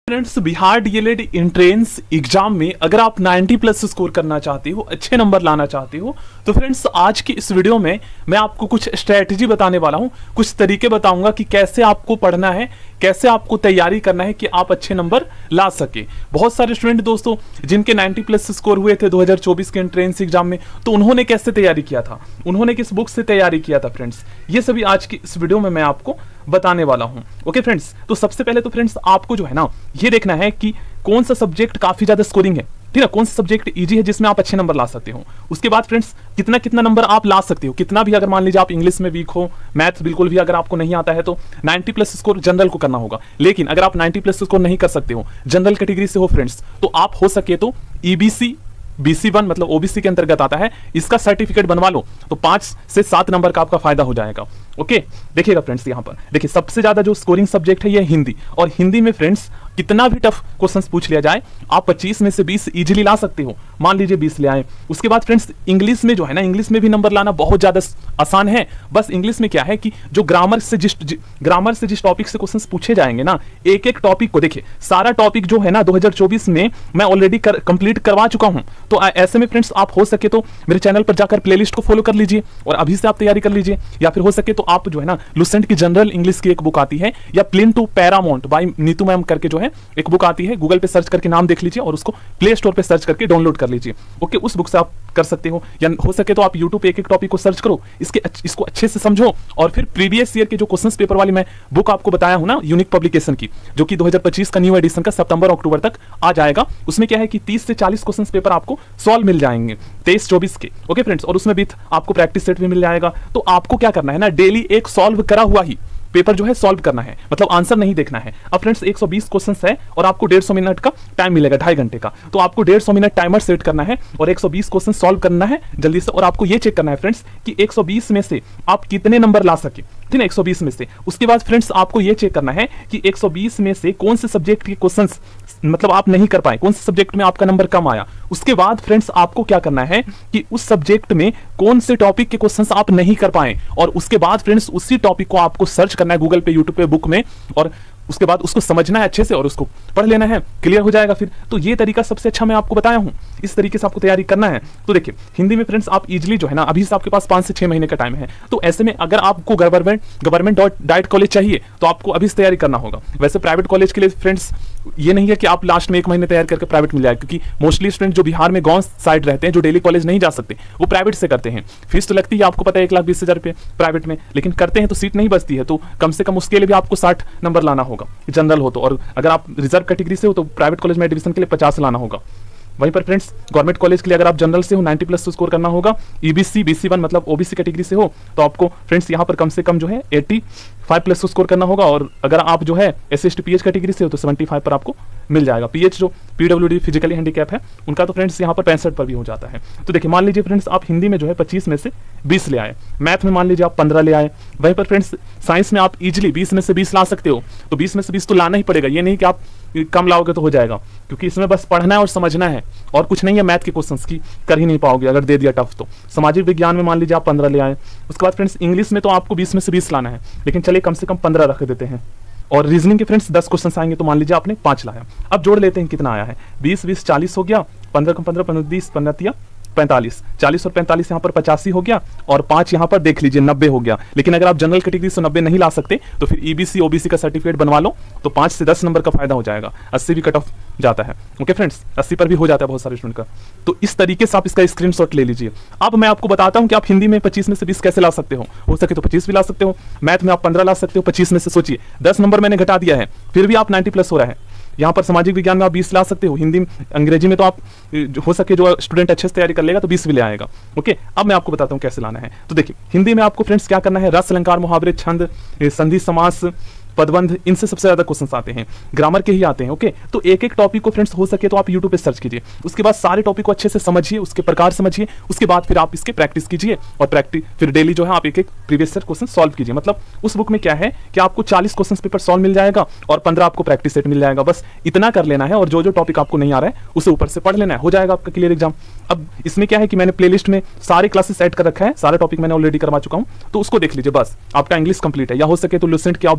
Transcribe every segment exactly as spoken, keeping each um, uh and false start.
Friends, Bihar DElEd entrance exam में अगर आप नब्बे प्लस स्कोर करना चाहते हो, अच्छे नंबर लाना चाहते हो, तो फ्रेंड्स आज की इस वीडियो में मैं आपको कुछ स्ट्रेटजी बताने वाला हूं, कुछ तरीके बताऊंगा कि कैसे आपको पढ़ना है, कैसे आपको तैयारी करना है कि आप अच्छे नंबर ला सके। बहुत सारे स्टूडेंट दोस्तों जिनके नब्बे प्लस स्कोर हुए थे दो हज़ार चौबीस के एंट्रेंस एग्जाम में, तो उन्होंने कैसे तैयारी किया था, उन्होंने किस बुक से तैयारी किया था फ्रेंड्स, ये सभी आज की इस वीडियो में मैं आपको बताने वाला हूं। ओके फ्रेंड्स, तो सबसे पहले तो फ्रेंड्स आपको जो है ना ये देखना है कि कौन सा सब्जेक्ट काफी ज्यादा स्कोरिंग है, ठीक है, कौन सा सब्जेक्ट इजी है जिसमें आप अच्छे नंबर ला सकते हो। उसके बाद फ्रेंड्स कितना कितना नंबर आप ला सकते हो, कितना भी, अगर मान लीजिए आप इंग्लिश में वीक हो, मैथ बिल्कुल भी अगर आपको नहीं आता है, तो नब्बे प्लस स्कोर जनरल को करना होगा। लेकिन अगर आप नब्बे प्लस स्कोर नहीं कर सकते हो, जनरल कैटेगरी से हो फ्रेंड्स, तो आप हो सके तो ईबीसी बीसी वन मतलब ओबीसी के अंतर्गत आता है, इसका सर्टिफिकेट बनवा लो, तो पांच से सात नंबर का आपका फायदा हो जाएगा। ओके, देखिएगा फ्रेंड्स, यहाँ पर देखिए सबसे ज्यादा जो स्कोरिंग सब्जेक्ट है ये हिंदी, और हिंदी में फ्रेंड्स कितना भी टफ क्वेश्चंस पूछ लिया जाए, आप पच्चीस में से बीस इजीली ला सकते हो। मान लीजिए बीस ले आए। उसके बाद फ्रेंड्स इंग्लिश में जो है ना, इंग्लिश में भी नंबर लाना बहुत ज्यादा आसान है। बस इंग्लिश में क्या है कि जो ग्रामर से जिस ग्रामर से जिस टॉपिक से क्वेश्चंस पूछे जाएंगे ना, एक एक टॉपिक को देखिए, सारा टॉपिक जो है ना दो हज़ार चौबीस में मैं ऑलरेडी कर, कंप्लीट करवा चुका हूं। तो ऐसे में फ्रेंड्स आप हो सके तो मेरे चैनल पर जाकर प्लेलिस्ट को फॉलो कर लीजिए और अभी से आप तैयारी कर लीजिए, या फिर हो सके तो आप जो है ना लुसेंट की जनरल इंग्लिश की एक बुक आती है, या plan to Paramount by Neetu ma'am करके जो है एक बुक आती है, गूगल पे सर्च करके नाम देख लीजिए और उसको प्ले स्टोर पे सर्च करके डाउनलोड कर लीजिए। ओके, उस बुक से आप कर सकते हो, या हो सके तो आप यूट्यूब पे एक एक टॉपिक को सर्च करो, इसके इसको अच्छे से समझो, और फिर प्रीवियस ईयर के जो क्वेश्चंस पेपर वाली मैं बुक आपको बताया हूं ना, यूनिक पब्लिकेशन की, जो कि दो हज़ार पच्चीस का न्यू एडिशन का सितंबर अक्टूबर तक आ जाएगा। उसमें क्या है कि तीस से चालीस क्वेश्चंस पेपर आपको सॉल्व मिल जाएंगे तेईस चौबीस के। ओके फ्रेंड्स, और उसमें भी आपको प्रैक्टिस सेट भी मिल जाएगा। तो आपको क्या करना है ना, डेली एक सॉल्व करा हुआ ही पेपर जो है सॉल्व करना है, मतलब आंसर नहीं देखना है। अब फ्रेंड्स एक सौ बीस क्वेश्चंस है और आपको डेढ़ सौ मिनट का टाइम मिलेगा, ढाई घंटे का, तो आपको डेढ़ सौ मिनट टाइमर सेट करना है और एक सौ बीस क्वेश्चन सॉल्व करना है जल्दी से। और आपको ये चेक करना है फ्रेंड्स कि एक सौ बीस में से आप कितने नंबर ला सके, ठीक है, एक सौ बीस में से। उसके बाद फ्रेंड्स आपको ये चेक करना है कि एक सौ बीस में से कौन से सब्जेक्ट के क्वेश्चंस मतलब आप नहीं कर पाए, कौन से सब्जेक्ट में आपका नंबर कम आया। उसके बाद फ्रेंड्स आपको क्या करना है कि उस सब्जेक्ट में कौन से टॉपिक के क्वेश्चंस आप नहीं कर पाए, और उसके बाद फ्रेंड्स उसी टॉपिक को आपको सर्च करना है गूगल पे, यूट्यूब पे, बुक में, और उसके बाद उसको समझना है अच्छे से और उसको पढ़ लेना है, क्लियर हो जाएगा फिर। तो ये तरीका सबसे अच्छा मैं आपको बताया हूं, इस तरीके से आपको तैयारी करना है। तो देखिए हिंदी में फ्रेंड्स आप इजीली जो है ना, अभी से आपके पास पांच से छह महीने का टाइम है, तो ऐसे में अगर आपको गवर्नमेंट गवर्नमेंट डाइट कॉलेज चाहिए तो आपको अभी से तैयारी करना होगा। वैसे प्राइवेट कॉलेज के लिए फ्रेंड्स ये नहीं है कि आप लास्ट में एक महीने तैयार करके प्राइवेट मिल जाए, क्योंकि मोस्टली स्टूडेंट जो बिहार में गांव साइड रहते हैं, जो डेली कॉलेज नहीं जा सकते, वो प्राइवेट से करते हैं। फीस तो लगती है आपको पता है एक लाख बीस हजार रुपये प्राइवेट में, लेकिन करते हैं तो सीट नहीं बचती है, तो कम से कम उसके लिए भी आपको साठ नंबर लाना होगा जनरल हो तो, और अगर आप रिजर्व कैटेगरी से हो तो प्राइवेट कॉलेज में एडमिशन के लिए पचास लाना होगा। वहीं पर फ्रेंड्स गवर्नमेंट कॉलेज के लिए अगर आप जनरल से हो नब्बे प्लस तो स्कोर करना होगा, ईबीसी बीसी वन मतलब ओबीसी कैटेगरी से हो तो आपको फ्रेंड्स यहाँ पर कम से कम जो है पचासी प्लस स्कोर करना होगा, और अगर आप जो है S C S T PH category से हो तो पचहत्तर पर आपको मिल जाएगा। पीएच जो पीडब्ल्यूडी फिजिकली हैंडीकैप है उनका तो फ्रेंड्स यहाँ पर पैंसठ पर भी हो जाता है। तो देखिए मान लीजिए फ्रेंड्स आप हिंदी में जो है पच्चीस में से बीस ले आए, मैथ में मान लीजिए आप पंद्रह ले आए, वहीं पर फ्रेंड्स साइंस में आप इजीली बीस में से बीस ला सकते हो, तो बीस में से बीस तो लाना ही पड़ेगा, ये नहीं कि आप कम लाओगे तो हो जाएगा, क्योंकि इसमें बस पढ़ना है और समझना है और कुछ नहीं है। मैथ के क्वेश्चंस की कर ही नहीं पाओगे अगर दे दिया टफ तो। सामाजिक विज्ञान में मान लीजिए आप पंद्रह ले आए। उसके बाद फ्रेंड्स इंग्लिश में तो आपको बीस में से बीस लाना है, लेकिन चलिए कम से कम पंद्रह रख देते हैं। और रीजनिंग के फ्रेंड्स दस क्वेश्चन आएंगे, तो मान लीजिए आपने पांच लाया। अब जोड़ लेते हैं कितना आया है, बीस बीस चालीस हो गया, पंद्रह कम पंद्रह पंद्रह बीस पंद्रह तिया पैंतालीस, चालीस और पैंतालीस यहाँ पर पचासी हो गया, और पांच यहाँ पर देख लीजिए नब्बे हो गया। लेकिन अगर आप जनरल कैटेगरी से नब्बे नहीं ला सकते तो फिर ईबीसी ओबीसी का सर्टिफिकेट बनवा लो, तो पांच से दस नंबर का फायदा हो जाएगा। अस्सी भी कट ऑफ जाता है। ओके फ्रेंड्स, अस्सी पर भी हो जाता है बहुत सारे स्टूडेंट का। तो इस तरीके से आप इसका स्क्रीनशॉट ले लीजिए। अब मैं आपको बताता हूं कि आप हिंदी में पच्चीस में से बीस कैसे ला सकते हो हो सके तो पच्चीस भी ला सकते हो, मैथ में आप पंद्रह ला सकते हो, पच्चीस में से सोचिए दस नंबर मैंने घटा दिया है, फिर भी आप नब्बे प्लस हो रहा है। यहाँ पर सामाजिक विज्ञान में आप बीस ला सकते हो, हिंदी अंग्रेजी में तो आप हो सके जो स्टूडेंट अच्छे से तैयारी कर लेगा तो बीस भी ले आएगा। ओके, अब मैं आपको बताता हूँ कैसे लाना है। तो देखिए हिंदी में आपको फ्रेंड्स क्या करना है, रस अलंकार मुहावरे छंद संधि समास पदबंध, इनसे सबसे ज्यादा क्वेश्चंस आते हैं, ग्रामर के ही आते हैं। ओके, तो एक एक टॉपिक को फ्रेंड्स हो सके तो आप यूट्यूब पे सर्च कीजिए, उसके बाद सारे टॉपिक को अच्छे से समझिए, उसके प्रकार समझिए, उसके बाद फिर आप इसके प्रैक्टिस कीजिए, और प्रैक्टिस फिर डेली जो है आप एक एक प्रीवियस ईयर क्वेश्चन सॉल्व कीजिए। मतलब उस बुक में क्या है कि आपको चालीस क्वेश्चन पेपर सॉल्व मिल जाएगा और पंद्रह आपको प्रैक्टिस सेट मिल जाएगा। बस इतना कर लेना है, और जो जो टॉपिक आपको नहीं आ रहा है उसे ऊपर से पढ़ लेना है, हो जाएगा आपका क्लियर एग्जाम। अब इसमें क्या है कि मैंने प्लेलिस्ट में सारे क्लासेस ऐड कर रखा है, सारे टॉपिक मैंने ऑलरेडी करवा चुका हूं, तो उसको देख लीजिए, बस आपका इंग्लिश कंप्लीट है। या हो सके तो लुसेंट के ऑब्जेक्ट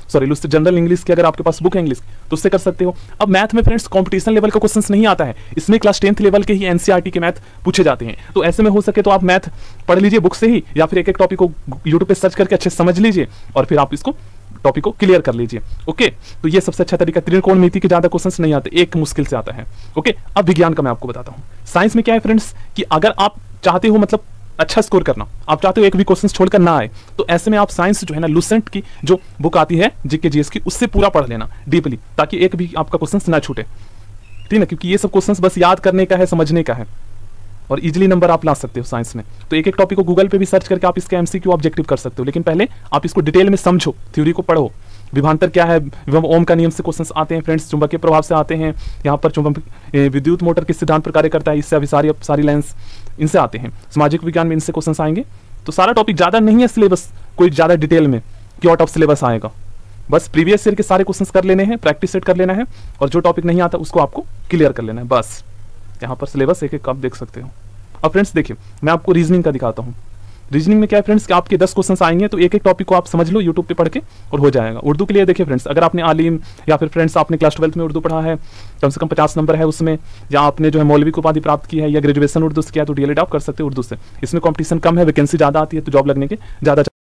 सॉरी जनरल इंग्लिश की अगर आपके पास बुक है इंग्लिश तो उससे कर सकते हो। अब मैथ में फ्रेंड्स कंपटीशन लेवल का क्वेश्चंस नहीं आता है, इसमें क्लास टेंथ लेवल के ही एनसीईआरटी के मैथ पूछे जाते हैं। तो ऐसे में हो सके तो आप मैथ पढ़ लीजिए बुक से ही, या फिर एक एक टॉपिक को यूट्यूब पे सर्च करके अच्छे से समझ लीजिए और फिर आप इसको टॉपिक को क्लियर कर लीजिए। ओके, तो ये सबसे अच्छा तरीका। त्रिकोणमिति के ज्यादा क्वेश्चंस नहीं आते, एक मुश्किल से आता है। ओके, अब विज्ञान का मैं आपको बताता हूँ। साइंस में क्या है फ्रेंड्स कि अगर आप चाहते हो मतलब अच्छा स्कोर करना, आप चाहते हो एक भी क्वेश्चन छोड़कर ना आए, तो ऐसे में आप साइंस जो है ना लुसेंट की जो बुक आती है जीके जीएस की, उससे पूरा पढ़ लेना डीपली, ताकि एक भी आपका क्वेश्चन ना छूटे। ठीक है, क्योंकि ये सब क्वेश्चंस बस याद करने का है, समझने का है, और इजीली नंबर आप ला सकते हो साइंस में। तो एक एक टॉपिक को गूगल पे भी सर्च करके आप इसका एमसीक्यू ऑब्जेक्टिव कर सकते हो, लेकिन पहले आप इसको डिटेल में समझो, थ्योरी को पढ़ो। विभवांतर क्या है, विभव ओम का नियम से क्वेश्चंस आते हैं फ्रेंड्स, चुंबकीय प्रभाव से आते हैं, यहाँ पर चुंबक विद्युत मोटर किस सिद्धांत पर कार्य करता है, इससे अभी सारी सारी लाइन्स इनसे आते हैं। सामाजिक विज्ञान में इनसे क्वेश्चंस आएंगे। तो सारा टॉपिक ज़्यादा नहीं है सिलेबस कोई ज़्यादा डिटेल में कि आउट ऑफ सिलेबस आएगा, बस प्रीवियस ईयर के सारे क्वेश्चंस कर लेने हैं, प्रैक्टिस सेट कर लेना है, और जो टॉपिक नहीं आता उसको आपको क्लियर कर लेना है बस। यहाँ पर सिलेबस एक एक आप देख सकते हो। अब फ्रेंड्स देखिए, मैं आपको रीजनिंग का दिखाता हूँ। रीजनिंग में क्या है फ्रेंड्स कि आपके दस क्वेश्चंस आएंगे, तो एक एक टॉपिक को आप समझ लो यूट्यूब पे पढ़ के और हो जाएगा। उर्दू के लिए देखिए फ्रेंड्स, अगर आपने आलिम या फिर फ्रेंड्स आपने क्लास ट्वेल्थ में उर्दू पढ़ा है, कम से कम पचास नंबर है उसमें, या आपने जो है मौलवी की उपाधि प्राप्त की है, या ग्रेजुएशन उर्दू से किया, तो डीएलएड आप कर सकते हो उर्दू से। इसमें कॉम्पिटिशन कम है, वैकेंसी ज़्यादा आती है, तो जॉब लगने के ज़्यादा